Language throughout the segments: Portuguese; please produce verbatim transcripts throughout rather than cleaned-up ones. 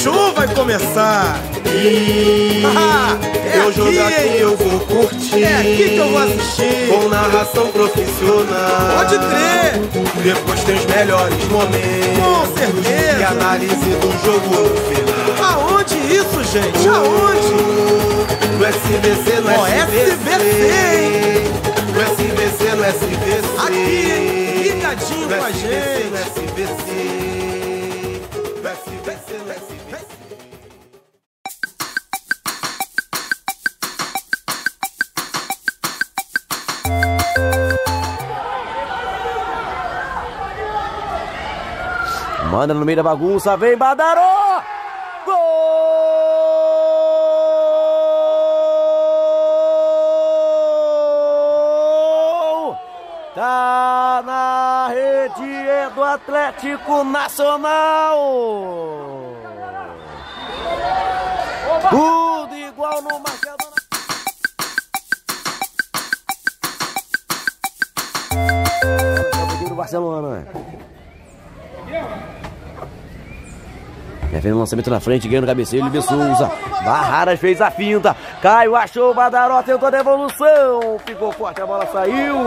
show vai começar. E é eu jogo aqui, aqui, eu vou curtir. É aqui que eu vou assistir. Com narração profissional. Pode crer. Depois tem os melhores momentos. Com certeza. E análise do jogo no final. Aonde isso, gente? Aonde? No S B C, no Ó, S B C. S B C, hein? No S B C, no S B C. Aqui, hein? Ligadinho No com a S B C, gente. no S B C. No S B C, no S B C. Manda no meio da bagunça, vem Badaró! Gol! Tá na rede é do Atlético Nacional! Tudo igual no marcador. Do Barcelona. Já fez um lançamento na frente, ganhando o cabeceio, Libe Souza. Barraras fez a finta. Caio achou o Badaró, tentou a devolução. Ficou forte, a bola saiu.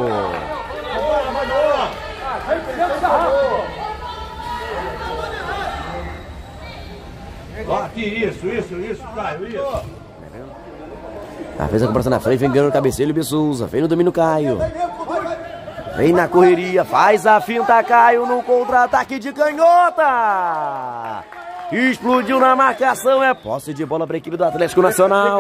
Aqui, isso, isso, isso, Caio, isso. Já fez a cobrança na frente, vem ganhando o cabeceio, Libe Souza. Vem no domínio, Caio. Vem na correria, faz a finta, Caio no contra-ataque de canhota. Explodiu na marcação, é posse de bola para a equipe do Atlético Nacional.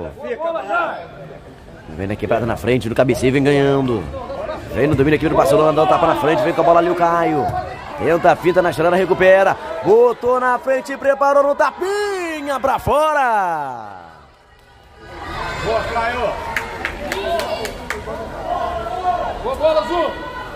Vem na quebrada na frente, no cabeceio, vem ganhando. Vem no domínio aqui do Barcelona, dá um tapa na frente, vem com a bola ali o Caio. Tenta a finta na estrada, recupera. Botou na frente, preparou no tapinha pra fora. Boa, Caio. Boa bola, Azul.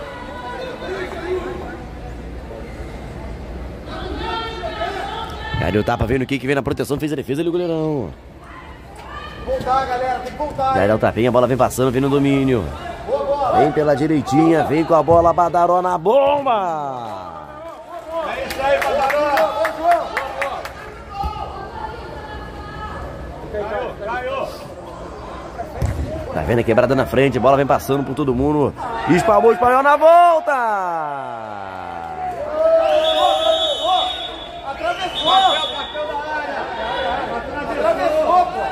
Cadê o tapa? Vem no kick, vem na proteção, fez a defesa ali o goleirão. Voltar, galera, tem que voltar. Daí dá o tapinha, a bola vem passando, vem no domínio. Vem pela direitinha, vem com a bola, Badaró na bomba. É isso aí, Badaró. Caio, Caio. Tá vendo a quebrada na frente, a bola vem passando por todo mundo. Espalmou o espanhol na volta. Atravessou. Atravessou, pô.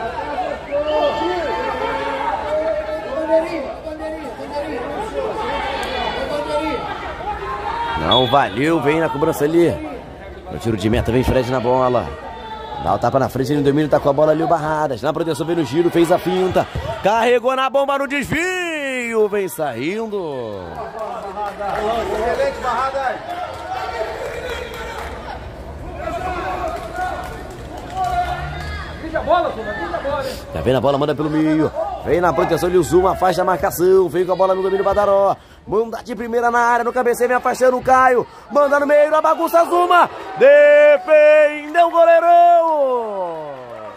Não valeu, vem na cobrança ali. No tiro de meta, vem Fred na bola. Dá o tapa na frente, ele no domínio, tá com a bola ali o Barradas. Na proteção, vem no giro, fez a finta. Carregou na bomba no desvio. Vem saindo. Excelente, Barradas. Já vem na bola, manda pelo meio. Vem na proteção, ele Zuma, afasta a marcação. Vem com a bola no domínio, Badaró. Manda de primeira na área, no cabeceio, vem afastando o Caio. Manda no meio, na bagunça, Zuma. Defendeu o goleirão.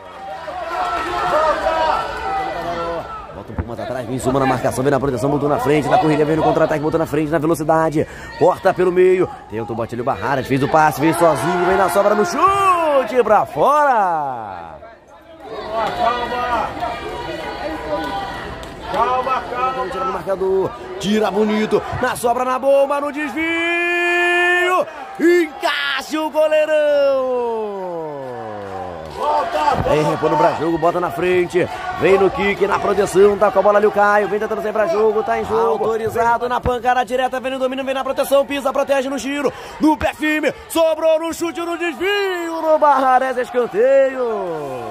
Volta um pouco mais atrás, vem Zuma na marcação, vem na proteção, botou na frente. Na corrida, vem no contra-ataque, botou na frente, na velocidade. Corta pelo meio. Tenta o bote ali, o Barraras, fez o passe, vem sozinho, vem na sobra no chute pra fora. Calma. Calma, calma. Tira no marcador, tira bonito, na sobra, na bomba, no desvio, encaixa o goleirão. Volta, Vem repondo pra jogo, bota na frente, vem no kick, na proteção, tá com a bola ali o Caio, vem tentando sair pra jogo, tá em jogo, autorizado na pancada direta, vem no domínio, vem na proteção, pisa, protege no giro, no pé firme, sobrou no chute, no desvio, no Barraras, escanteio.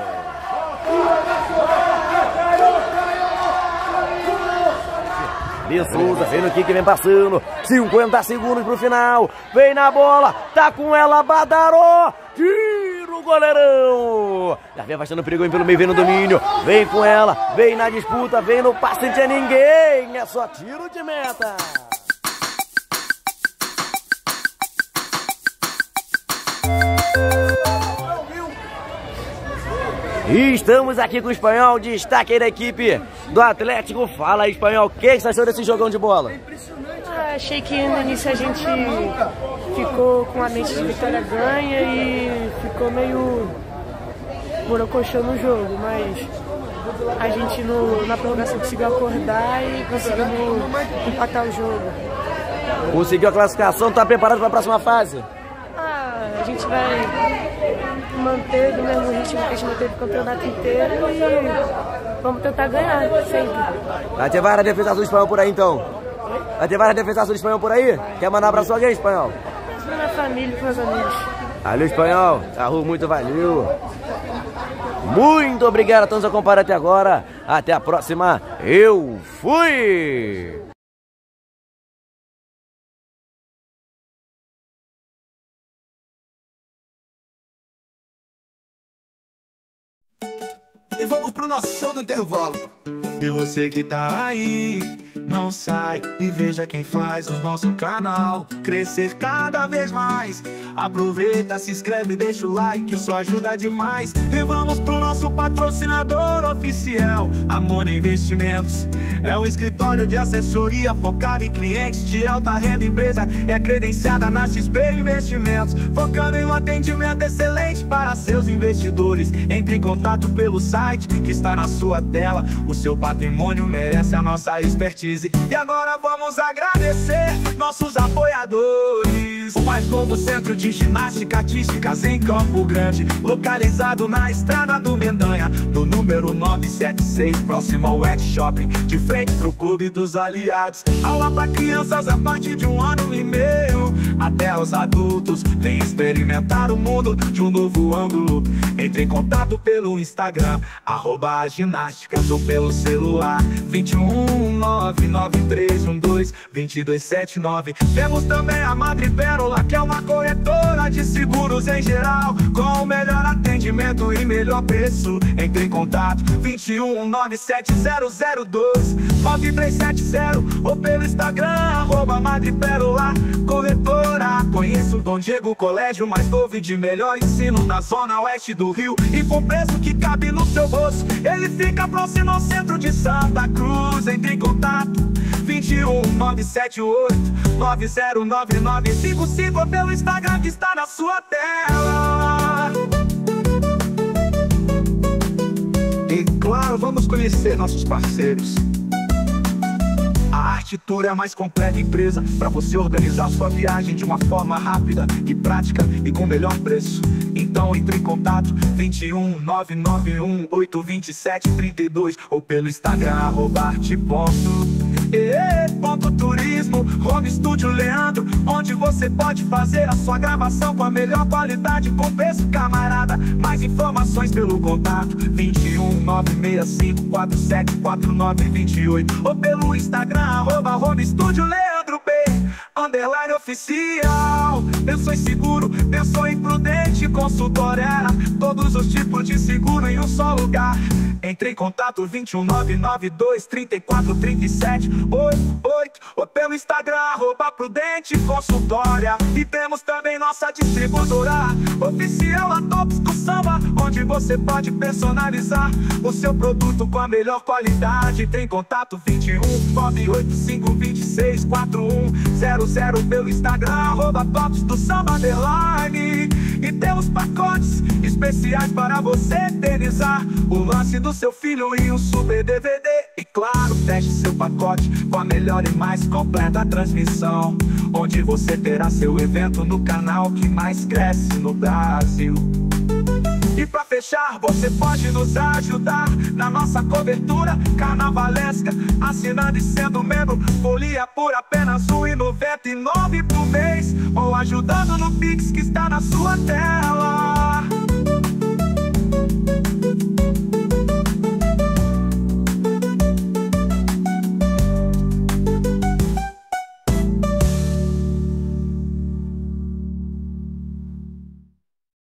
Libe Souza, vem no kick, vem passando. cinquenta segundos pro final. Vem na bola, tá com ela, Badaró. Tira o goleirão. Já vem afastando o perigo, vem pelo meio, vem no domínio. Vem com ela, vem na disputa, vem no passe, não tinha ninguém. É só tiro de meta. E estamos aqui com o Espanhol, destaque aí da equipe do Atlético. Fala aí, Espanhol, o que você achou desse jogão de bola? Ah, achei que no início a gente ficou com a mente de vitória ganha e ficou meio borocochô no jogo, mas a gente no, na prorrogação conseguiu acordar e conseguimos empatar o jogo. Conseguiu a classificação, tá preparado para a próxima fase? Ah, a gente vai manter do mesmo ritmo que a gente manteve o campeonato inteiro e vamos tentar ganhar sempre. Vai ter várias defesas do Espanhol por aí então? Vai ter várias defesas do Espanhol por aí? Quer mandar um abraço a alguém, Espanhol? Pra minha família e pros meus amigos. Valeu, Espanhol. Arru, muito valeu. Muito obrigado a todos que acompanharam até agora. Até a próxima. Eu fui! E vamos pro nosso show do intervalo. E você que tá aí, não sai e veja quem faz o nosso canal crescer cada vez mais. Aproveita, se inscreve, deixa o like, isso ajuda demais. E vamos pro nosso patrocinador oficial, Amor Investimentos. É um escritório de assessoria focado em clientes de alta renda. Empresa é credenciada na X P Investimentos, focando em um atendimento excelente para seus investidores. Entre em contato pelo site que está na sua tela. O seu patrimônio merece a nossa expertise. E agora vamos agradecer nossos apoiadores. O mais novo centro de ginástica artísticas em Campo Grande, localizado na estrada do Mendanha, no número novecentos e setenta e seis, próximo ao Wet Shopping, de frente pro Clube dos Aliados. Aula para crianças a partir de um ano e meio até os adultos. Vem experimentar o mundo de um novo ângulo. Entre em contato pelo Instagram, arroba ginásticas, ou pelo celular vinte e um, nove nove três um dois, dois dois sete nove. Temos também a Madre Pérola, que é uma corretora de seguros em geral, com o melhor atendimento e melhor preço. Entre em contato vinte e um, nove sete zero zero dois, nove três sete zero, ou pelo Instagram, arroba Madre Pérola Corretora. Conheço o Dom Diego, colégio mais novo e de melhor ensino na zona oeste do Rio, e com preço que cabe no seu bolso. Ele fica próximo ao centro de Santa Cruz. Entre em contato vinte e um, nove sete oito, nove zero nove nove cinco cinco, ou pelo Instagram que está na sua tela. E claro, vamos conhecer nossos parceiros. A Arte Tour é a mais completa empresa para você organizar sua viagem de uma forma rápida e prática e com o melhor preço. Então entre em contato vinte e um, nove nove um, oito dois sete, três dois, ou pelo Instagram, arroba arte ponto turismo. Home Studio Leandro, onde você pode fazer a sua gravação com a melhor qualidade, com preço camarada. Mais informações pelo contato vinte e um, nove seis cinco, quatro sete quatro nove dois oito, ou pelo Instagram, arroba Home Studio Leandro B, underline oficial. Pensou em seguro, pensou em prudente, consultória, todos os tipos de seguro em um só lugar. Entre em contato vinte e um, nove nove dois, trinta e quatro, trinta e sete, oitenta e oito, ou pelo Instagram, arroba Prudente Consultória. E temos também nossa distribuidora oficial, a Tops do Samba, onde você pode personalizar o seu produto com a melhor qualidade. Entre em contato vinte e um, nove oito cinco, dois seis, quatro um zero zero, pelo Instagram, arroba Tops do Samba underline. E temos pacotes especiais para você eternizar o lance do seu filho em um super D V D. E claro, teste seu pacote com a melhor e mais completa transmissão, onde você terá seu evento no canal que mais cresce no Brasil. E pra fechar, você pode nos ajudar na nossa cobertura carnavalesca, assinando e sendo membro, folia por apenas um real e noventa e nove por mês, ou ajudando no Pix que está na sua tela.